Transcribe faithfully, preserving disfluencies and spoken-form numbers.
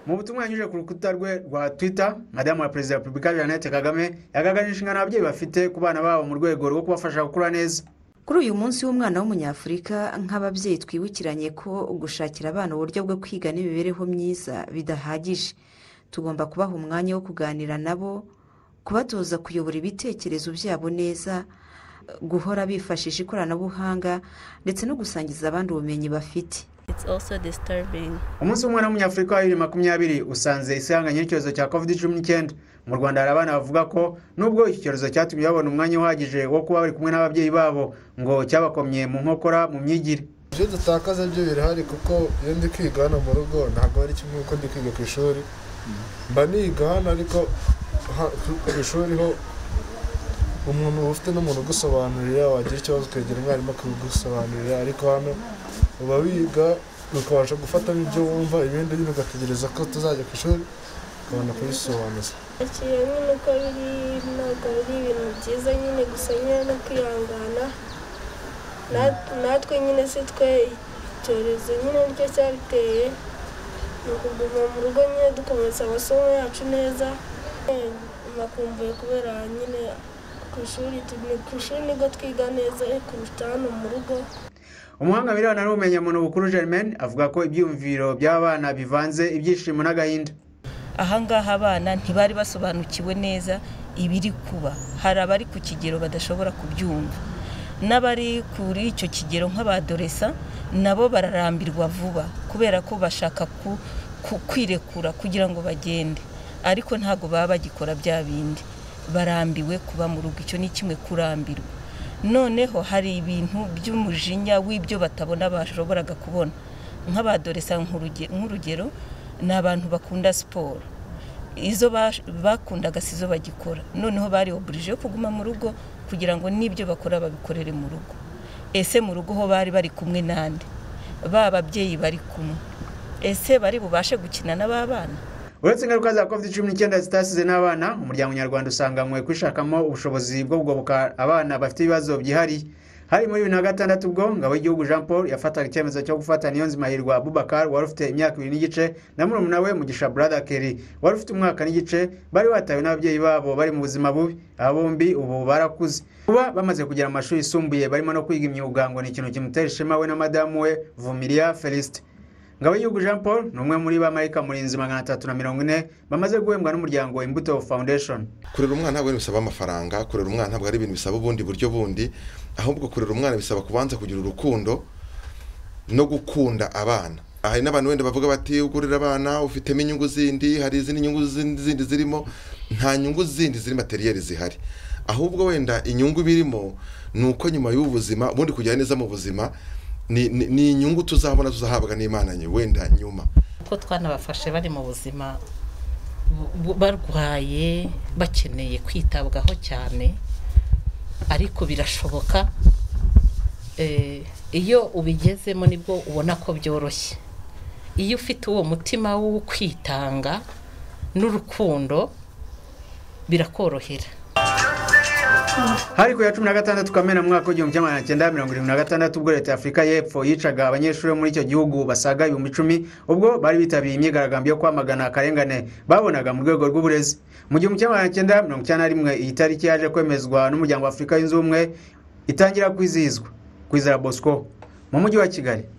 Mu butumwa yanyujije ku rukuta rwe rwa Twitter, Madamu wa Perezida wa Repubulika Jeannette Kagame yagaragaje inshingano ababyeyi bafite ku bana babo mu rwego rwo kubafasha gukura neza. Kuri uyu munsi w'umwana w'umunyafurika, nk'ababyeyi twibukiranye ko gushakira abana uburyo bwo kwiga n'imibereho myiza bidahagije. Tugomba kubaha umwanya wo kuganira nabo, kubatoza kuyobora ibitekerezo byabo neza, guhora bifashisha ikoranabuhanga ndetse no gusangiza abandi ubumenyi bafite. It's also disturbing. Umunsi w'umwana w'umunyafurika wa bibiri na makumyabiri usanze isanganya n'icyorezo cya covid cumi n'icyenda. Mu Rwanda hari abana bavuga ko nubwo iki cyorezo cyatumye babona umwanya uhagije wo kuba bari kumwe n'ababyeyi babo ngo cyabakomye mu nkokora mu myigire. Ibyo dutakaza byo birahari kuko iyo ndi kwiga hano mu rugo ntabwo ari kimwe uko ndi kwiga ku ishuri. Mba niga hano ariko ku ishuri ho umuntu ufite n'umuntu ugusobanurira, wagira ikibazo ukegera umwarimu akagusobanurira, ariko hano uba wiga ukabasha gufatamo ibyo wumva, ibindi nyine ugategereza ko tuzajya ku ishuri ukabona kubisobanuza. Akira nyine uko biri ntabwo ari ibintu byiza nyine, gusa nyine no kwihangana. Natwe nyine si twe icyorezo nyine nicyo cyabiteye, ni ukuguma mu rugo nyine dukomeza amasomo yacu neza. Nakumbuye kubera nyine ku ishuri ku ishuri nibwo twiga neza kurusha hano mu rugo. Umuhanga birana n'ubumenyi muntu bukuru Germaine avuga ko ibyumviro by'abana bivanze ibyishimo n'agahinda. Ahangaha abana ntibari basobanukiwe neza ibiri kuba. Hari abari ku kigero badashobora kubyumva, n'abari kuri icyo kigero nk'abadoresa nabo bararambirwa vuba kubera ko bashaka kwirekura kugira ngo bagende, ariko ntago baba bagikora bya bindi, barambiwe kuba mu rugo. Icyo ni kimwe kurambirwa. Noneho hari ibintu by'umujinya w'ibyo batabona bashoboraga kubona. Nk'abadoresa nk'urugero ni abantu bakunda siporo, izo bakundaga sizo bagikora. Noneho bari oburije kuguma mu rugo kugira ngo n'ibyo bakora babikorere mu rugo. Ese mu rugo ho bari bari kumwe nande? Ba babyeyi bari kumwe, ese bari bubashe gukina n'ababana? Uretse ingaruka za covid cumi n'icyenda zitasize n'abana, umuryango nyarwanda usanganywe kwishakamo ubushobozi bwo kugoboka abana bafite ibibazo byihariye. Hari muri bibiri na gatandatu ubwo Ngabo y'Igihugu Jean Paul yafataga icyemezo cyo gufata Niyonzimahirwa Abubakar wari ufite imyaka ibiri n'igice na murumuna we Mugisha Brother Kelly wari ufite umwaka n'igice, bari batawe n'ababyeyi babo bari mu buzima bubi. Aba bombi ubu barakuze, kuba bamaze kugira amashuri yisumbuye barimo no kwiga imyuga ngo ni ikintu kimutera ishema we na madamu we Vumilia Felicite. Ngabo y'Igihugu Jean Paul ni umwe muri bamarika murinzi magana atatu na mirongo ine bamaze guhembwa n'umuryango Imbuto Foundation. Kurera umwana ntabwo bisaba amafaranga, kurera umwana ntabwo ari ibintu bisaba ubundi buryo bundi, ahubwo kurera umwana bisaba kubanza kugira urukundo no gukunda abana. Hari n'abantu wenda bavuga bati ukurira abana ufitemo inyungu zindi, hari izindi nyungu zindi zirimo. Nta nyungu zindi ziri materiel zihari, ahubwo wenda inyungu birimo nuko nyuma y'ubuzima ubundi kujya neza mu buzima ni ni inyungu tuzabona tuzahabwa n'Imana nye wenda nyuma. Ko twanabafashe bari mu buzima barwaye bakeneye kwitabwaho cyane, ariko birashoboka eh iyo ubigezemo nibwo ubona ko byoroshye. Iyo ufite uwo mutima wo kwitanga n'urukundo birakorohera. Hari ku ya cumi na gatandatu Kamena mu mwaka w'igihumbi kimwe magana cyenda mirongo irindwi na gatandatu ubwo leta ya Afurika y'Epfo yicaga abanyeshuri muri icyo gihugu basaga ibihumbi icumi ubwo bari bitabiye imyigaragambyo yo kwamagana akarengane babonaga mu rwego rw'uburezi. Mu gihumbi kimwe magana cyenda mirongo icyenda na rimwe iyi tariki yaje kwemezwa n'umuryango wa Afurika y'Unze Ubumwe itangira kwizihizwa. Kwizera Bosco mu mujyi wa Kigali.